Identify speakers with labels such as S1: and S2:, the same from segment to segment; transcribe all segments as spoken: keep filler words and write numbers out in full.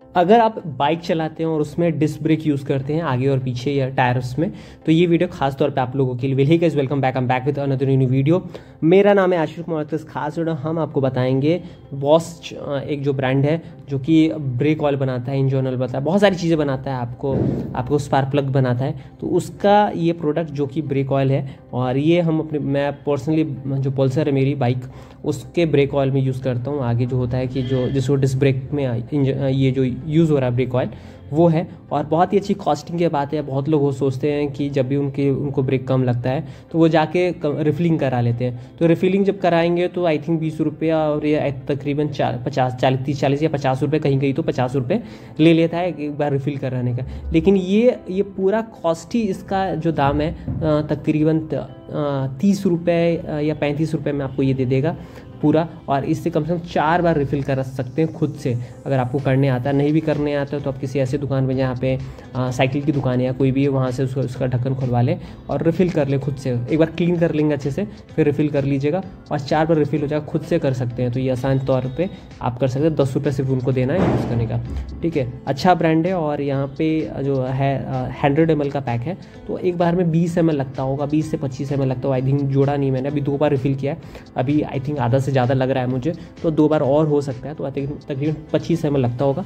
S1: अगर आप बाइक चलाते हैं और उसमें डिस्क ब्रेक यूज़ करते हैं आगे और पीछे या टायर्स में, तो ये वीडियो खास तौर पे आप लोगों के लिए। Hey guys, welcome back, I am back with another new video. मेरा नाम है आशीष कुमार। तो इस खास वीडियो हम आपको बताएंगे बॉस्च एक जो ब्रांड है जो कि ब्रेक ऑयल बनाता है, इंजन ऑयल बनाता है, बहुत सारी चीज़ें बनाता है, आपको आपको स्पार्क प्लग बनाता है। तो उसका ये प्रोडक्ट जो कि ब्रेक ऑयल है, और ये हम अपने मैं पर्सनली जो पल्सर है मेरी बाइक, उसके ब्रेक ऑयल में यूज़ करता हूँ। आगे जो होता है कि जो जिसको डिस्क ब्रेक में ये जो यूज़ हो रहा है ब्रेक ऑयल, वो है। और बहुत ही अच्छी कॉस्टिंग की बात है। बहुत लोग वो सोचते हैं कि जब भी उनके उनको ब्रेक कम लगता है तो वो जाके रिफिलिंग करा लेते हैं। तो रिफिलिंग जब कराएंगे तो आई थिंक बीस रुपये और ये तकरीबन चार पचास चालीस तीस चालीस या पचास रुपये, कहीं कहीं तो पचास रुपये ले लेता है एक बार रिफ़िल कराने का। लेकिन ये ये पूरा कॉस्ट ही इसका जो दाम है तकरीबन तीस रुपये या पैंतीस रुपये में आपको ये दे देगा पूरा। और इससे कम से कम चार बार रिफ़िल कर सकते हैं खुद से, अगर आपको करने आता है। नहीं भी करने आता है तो आप किसी ऐसे दुकान पे जहाँ पे आ, साइकिल की दुकान है या कोई भी है, वहाँ से उसको उसका ढक्कन खुलवा लें और रिफ़िल कर ले खुद से। एक बार क्लीन कर लेंगे अच्छे से, फिर रिफ़िल कर लीजिएगा और चार बार रिफ़िल हो जाएगा। खुद से कर सकते हैं। तो ये आसान तौर पर आप कर सकते हैं। दस रुपये सिर्फ उनको देना है यूज़ करने का, ठीक है। अच्छा ब्रांड है। और यहाँ पे जो है हंड्रेड एम एल का पैक है, तो एक बार में बीस एम एल लगता होगा, बीस से पच्चीस एम एल लगता होगा। आई थिंक जोड़ा नहीं मैंने, अभी दो बार रिफ़िल किया है। अभी आई थिंक आधा से ज़्यादा लग रहा है मुझे, तो दो बार और हो सकता है। तो तकरीबन पच्चीस एम एल लगता होगा।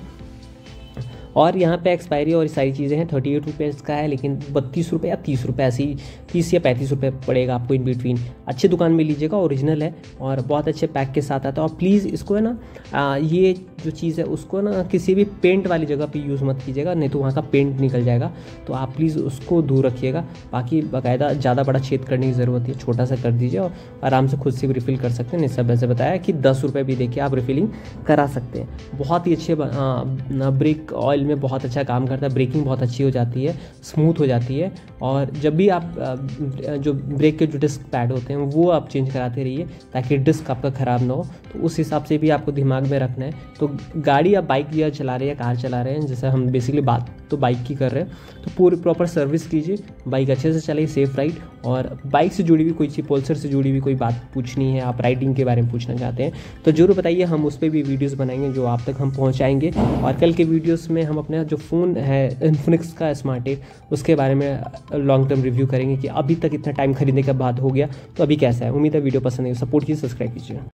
S1: और यहाँ पे एक्सपायरी और सारी चीज़ें हैं। थर्टी एट रुपीज़ का है, लेकिन बत्तीस रुपये या तीस रुपये ऐसे ही, तीस या पैंतीस रुपये पड़ेगा आपको इन बिटवीन। अच्छी दुकान में लीजिएगा, ओरिजिनल है और बहुत अच्छे पैक के साथ आता है। और प्लीज़ इसको है ना आ, ये जो चीज़ है उसको ना किसी भी पेंट वाली जगह पे यूज़ मत कीजिएगा, नहीं तो वहाँ का पेंट निकल जाएगा। तो आप प्लीज़ उसको दूर रखिएगा। बाकी बाकायदा ज़्यादा बड़ा छेद करने की ज़रूरत है, छोटा सा कर दीजिए और आराम से खुद से भी रिफ़िल कर सकते हैं। नहीं, सब ऐसे बताया कि दस रुपये भी देखिए आप रिफ़िलिंग करा सकते हैं। बहुत ही अच्छे ब्रेक ऑयल में बहुत अच्छा काम करता है। ब्रेकिंग बहुत अच्छी हो जाती है, स्मूथ हो जाती है। और जब भी आप जो ब्रेक के जो डिस्क पैड होते हैं वो आप चेंज कराते रहिए, ताकि डिस्क आपका ख़राब ना हो। तो उस हिसाब से भी आपको दिमाग में रखना है। तो गाड़ी आप बाइक या चला रहे हैं, कार चला रहे हैं, जैसे हम बेसिकली बात तो बाइक की कर रहे हैं, तो पूरी प्रॉपर सर्विस कीजिए, बाइक अच्छे से चलाइए, सेफ राइड। और बाइक से जुड़ी हुई कोई चीज़, पल्सर से जुड़ी हुई कोई बात पूछनी है, आप राइडिंग के बारे में पूछना चाहते हैं, तो जरूर बताइए। हम उस पर भी वीडियोज़ बनाएंगे जो आप तक हम पहुँचाएंगे। और कल के वीडियोज़ में हम अपने जो फ़ोन है इन्फिनिक्स का स्मार्ट एट, उसके बारे में लॉन्ग टर्म रिव्यू करेंगे कि अभी तक इतना टाइम खरीदने के बाद हो गया तो अभी कैसा है। उम्मीद है वीडियो पसंद है, सपोर्ट कीजिए, सब्सक्राइब कीजिए।